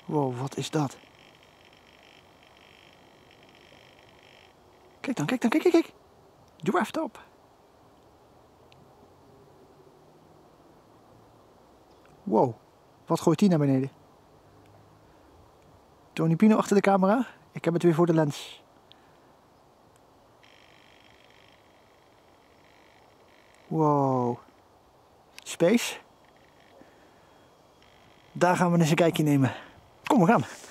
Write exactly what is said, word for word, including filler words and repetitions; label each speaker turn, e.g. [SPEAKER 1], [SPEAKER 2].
[SPEAKER 1] Wow, wat is dat? Kijk dan, kijk dan, kijk, kijk, kijk. Dwarft op. Wow, wat gooit die naar beneden? Tony Pino achter de camera. Ik heb het weer voor de lens. Wow. Space. Daar gaan we eens een kijkje nemen. Kom, we gaan.